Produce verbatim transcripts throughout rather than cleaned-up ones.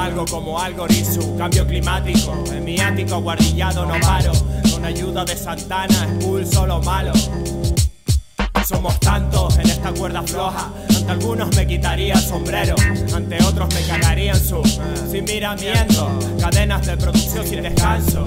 algo como Algoritmo, cambio climático. En mi ático guardillado no paro. Con ayuda de Santana expulso lo malo. Somos tantos en esta cuerda floja. Ante algunos me quitaría el sombrero, ante otros me cagaría en su sin miramiento. Cadenas de producción sin descanso.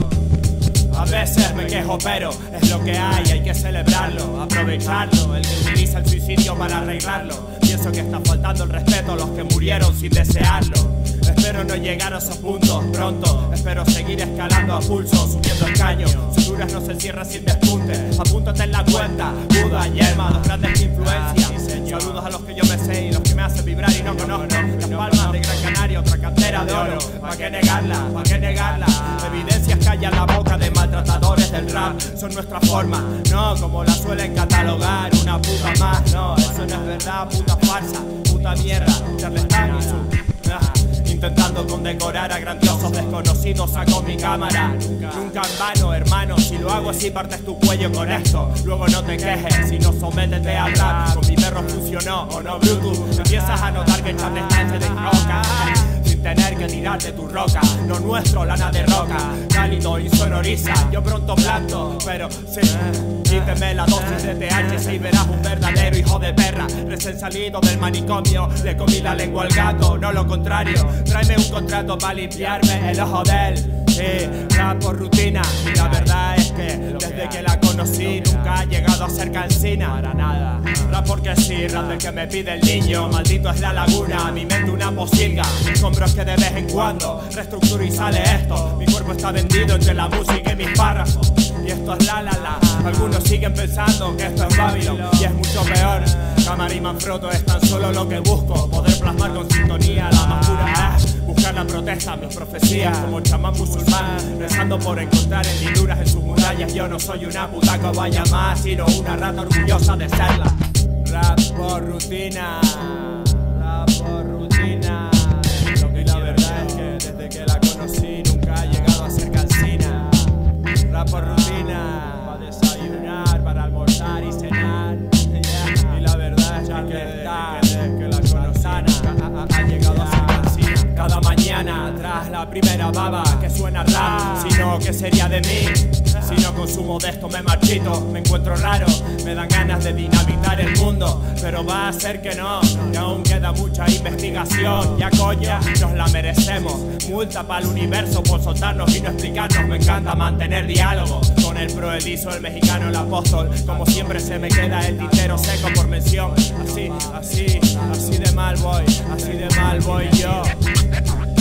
A veces me quejo pero es lo que hay, hay que celebrarlo, aprovecharlo. El que utiliza el suicidio para arreglarlo. Pienso que está faltando el respeto a los que murieron sin desearlo. Espero no llegar a esos puntos pronto. Espero seguir escalando a pulso, subiendo el caño. Suturas no se cierran sin despunte. Apúntate en la cuenta, Buda, Yerma, dos grandes influencias. Saludos a los que yo me sé y los que me hacen vibrar y no conozco. Las palmas de Gran Canaria, otra cantera de oro. ¿Pa' qué negarla? ¿Pa' qué negarla? Evidencias callan la boca de maltratadores del rap. Son nuestra forma, no como la suelen catalogar. Una puta más, no, eso no es verdad. Puta farsa, puta mierda. Charleston y su... Intentando condecorar a grandiosos desconocidos saco mi cámara. Nunca en vano, hermano, si lo hago así partes tu cuello con esto. Luego no te quejes, si no sométete a hablar. Con mi perro funcionó, o no Bluetooth. Empiezas a notar que Charleston se desroca sin tener que tirarte tu roca. Lo nuestro, lana de roca, cálido y sonoriza. Yo pronto planto, pero sí, quíteme la dosis de T H C y verás un verdadero hijo de perra. Recién salido del manicomio, le comí la lengua al gato, no lo contrario. Tráeme un contrato para limpiarme el ojo de él. Sí, rap por rutina. Y la verdad es que desde que la conocí nunca ha llegado a ser cansina. Para nada. Rap porque sí, rap del que me pide el niño. Maldito es la laguna, mi mente una posilga. Mis hombros que de vez en cuando reestructuro y sale esto. Mi cuerpo está vendido entre la música y mis párrafos. Y esto es la la la. Algunos siguen pensando que esto es Babylon y es mucho peor. Cámara y Manfrotto es tan solo lo que busco. Poder plasmar con sintonía la más pura. Buscar la protesta, mis profecías como chamán musulmán. Rezando por encontrar hendiduras en sus murallas. Yo no soy una puta cobaya más, sino una rata orgullosa de serla. Rap por rutina. Rap por rutina. Lo que la verdad es que desde que la conocí nunca ha llegado a ser cansina. Rap por rutina. Para desayunar, para almorzar y cenar. Y la verdad es que desde que la conocí nunca ha llegado a ser cansina. Cada mañana tras la primera baba que suena rap, sino que sería de mí. Si no consumo de esto me marchito, me encuentro raro, me dan ganas de dinamitar el mundo, pero va a ser que no, y aún queda mucha investigación. Ya coño, nos la merecemos. Multa para el universo por soltarnos y no explicarnos. Me encanta mantener diálogo con el proedizo, el mexicano, el apóstol. Como siempre se me queda el tintero seco por mención. Así, así, así de mal voy, así de mal voy yo.